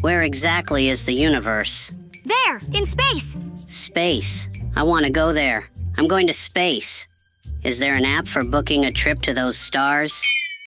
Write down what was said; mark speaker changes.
Speaker 1: Where exactly is the universe?
Speaker 2: There, in space.
Speaker 1: Space. I want to go there. I'm going to space. Is there an app for booking a trip to those stars?